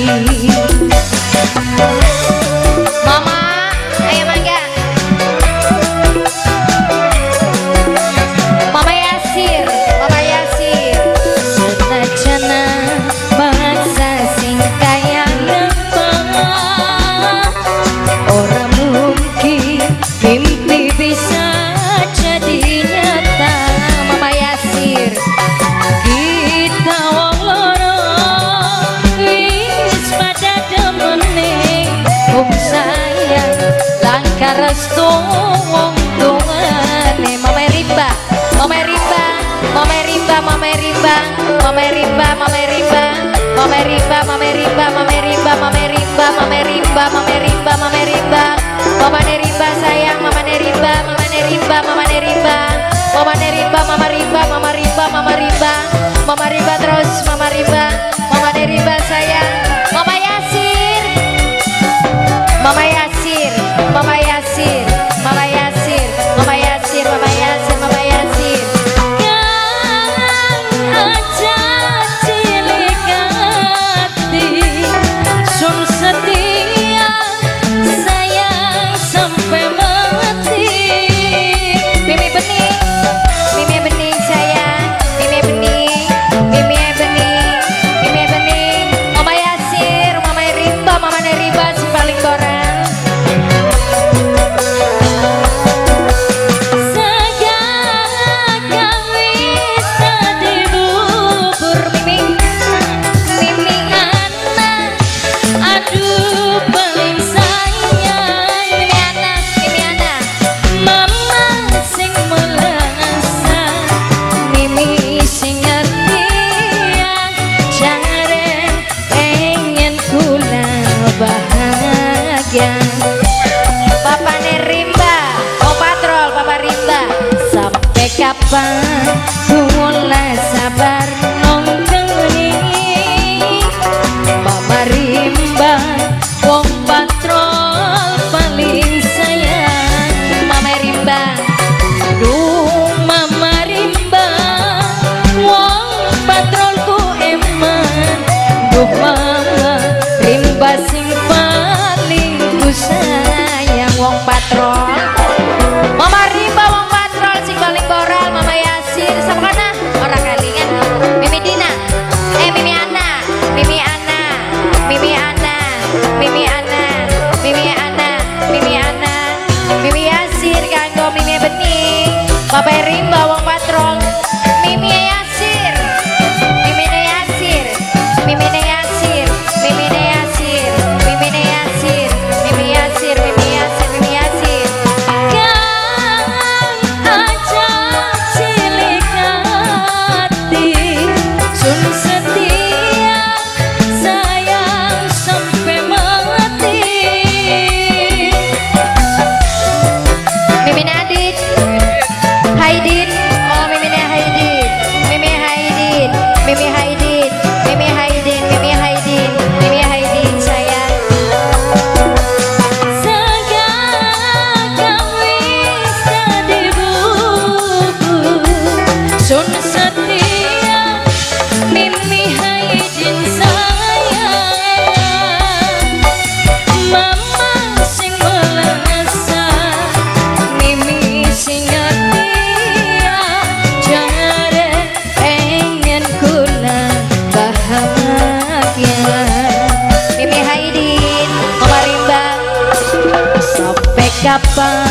Mama, ayo mangga. Mama Yasir, Mama Yasir. Senajana bangsa sing kaya lempeng, orang mungkin mimpi bisa jadi nyata. Mama Yasir, kita wong loro wis pada demening wong sayang langkah restu wong tuane. Mama Rimba, Mama Rimba, Mama Rimba, Mama Rimba, Mama Rimba, Mama Rimba, Mama Rimba, Mama Rimba, Mama Rimba, Mama Rimba, Mama Rimba, Mama Rimba, Mama Rimba, Mama Nerimba sayang, Mama Nerimba, Mama Nerimba, Mama Nerimba, Mama Nerimba, Mama Rimba, Mama Rimba, Mama Rimba, Mama Rimba terus, Mama Rimba, Mama Nerimba sayang, Mama Yasir, Mama Yasir, Mama Yasir, Mama Yasir, Mama Yasir, Mama Yasir, Mama Yasir. Yang aja cilik hati, sun setia sayang sampai mati. Mimi bening, Mimi bening sayang, Mimi bening, Mimi bening, Mimi bening. Mama Yasir, Mama Rimba, Mama Nerimba si paling koran. Papa Nerimba, oh patrol Papa Rimba. Sampai kapan ku mulai sabar nonggeni Mama Rimba, wong patrol paling sayang. Mama Rimba, duh Mama Rimba, wong patrolku eman. Duh Mama Rimba sing paling ku sayang. Wong patrol, Mama Rimba, wong patrol sing paling koral. Mama Yasir, sama kana orang kalingan. Mimi Dina, Mimi Ana, Mimi Ana, Mimi Ana, Mimi Ana, Mimi Ana, Mimi Ana, Mimi Yasir kanggo Mimi bening. Papa Rimba, wong patrol. Mimi Yasir, Mimi Yasir, Mimi Yasir, Mimi Yasir, Mimi Yasir, Mimi Yasir, Mimi Yasir, Mimi Yasir. Kang aja cilik hati, sun setia sayang sampai mati. Mimi Nadit, Haidin, oh Mimi Haidin, Mimi Haidin, Mimi Haidin, Mimi Haidin, Mimi Haidin, Mimi Haidin sayang. Segala wis dadi buku, sun setia Mimi Haidin sayang. Mama sing melasa, Mimi sing setia, jangan ingin kula bahagia. Mimi Haidin, Mama Rimba. Sampai kapan